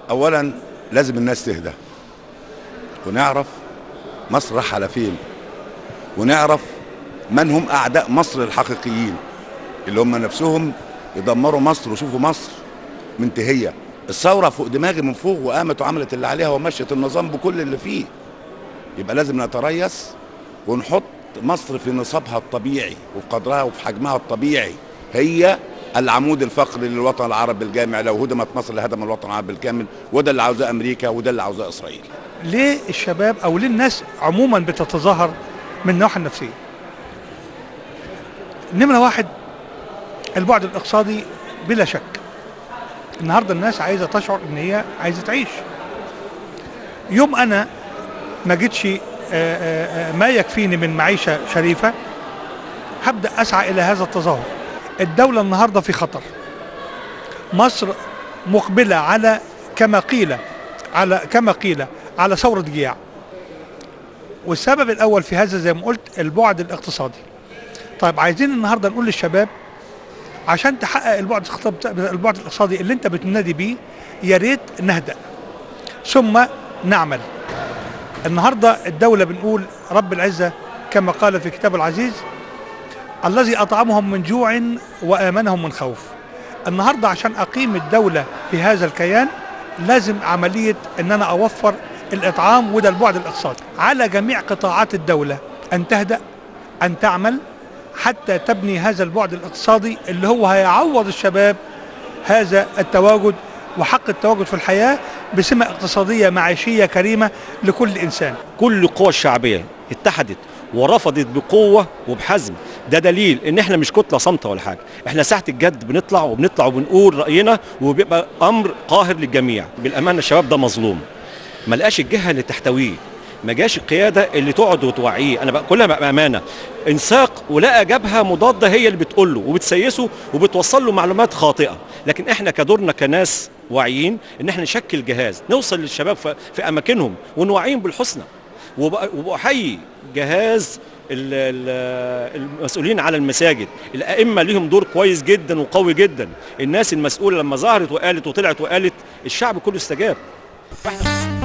اولا لازم الناس تهدى ونعرف مصر راح على فين، ونعرف من هم اعداء مصر الحقيقيين اللي هم نفسهم يدمروا مصر وشوفوا مصر منتهيه. الثوره فوق دماغي من فوق وقامت وعملت اللي عليها ومشت النظام بكل اللي فيه. يبقى لازم نتريث ونحط مصر في نصابها الطبيعي وفي قدرها وفي حجمها الطبيعي. هي العمود الفقري للوطن العربي الجامع. لو هدمت مصر لهدم الوطن العربي بالكامل، وده اللي عاوزاه امريكا وده اللي عاوزاه اسرائيل. ليه الشباب او ليه الناس عموما بتتظاهر من الناحيه النفسيه؟ نمره واحد، البعد الاقتصادي بلا شك. النهارده الناس عايزه تشعر ان هي عايزه تعيش. يوم انا ما جيتش ما يكفيني من معيشه شريفه هبدا اسعى الى هذا التظاهر. الدوله النهارده في خطر. مصر مقبله على كما قيل على ثوره جياع. والسبب الاول في هذا زي ما قلت البعد الاقتصادي. طيب عايزين النهارده نقول للشباب عشان تحقق البعد الاقتصادي اللي انت بتنادي بيه، يا ريت نهدأ ثم نعمل. النهارده الدوله بنقول رب العزه كما قال في كتاب العزيز: الذي اطعمهم من جوع وامنهم من خوف. النهارده عشان اقيم الدوله في هذا الكيان لازم عمليه ان انا اوفر الاطعام، وده البعد الاقتصادي. على جميع قطاعات الدوله ان تهدأ، ان تعمل حتى تبني هذا البعد الاقتصادي اللي هو هيعوض الشباب هذا التواجد وحق التواجد في الحياة بسمة اقتصادية معيشية كريمة لكل إنسان. كل القوى الشعبية اتحدت ورفضت بقوة وبحزم. ده دليل ان احنا مش كتلة صامتة ولا حاجة، احنا ساعة الجد بنطلع وبنقول رأينا وبيبقى امر قاهر للجميع. بالامانة الشباب ده مظلوم، ما لقاش الجهة اللي تحتويه، ما جاش القياده اللي تقعد وتوعيه. انا بقى كلها بامانه انساق ولقى جبهه مضاده هي اللي بتقول له وبتسيسه وبتوصل له معلومات خاطئه. لكن احنا كدورنا كناس واعيين ان احنا نشكل جهاز نوصل للشباب في اماكنهم ونوعيهم بالحسنى. وبحيي جهاز المسؤولين على المساجد، الائمه ليهم دور كويس جدا وقوي جدا. الناس المسؤوله لما ظهرت وقالت وطلعت وقالت الشعب كله استجاب.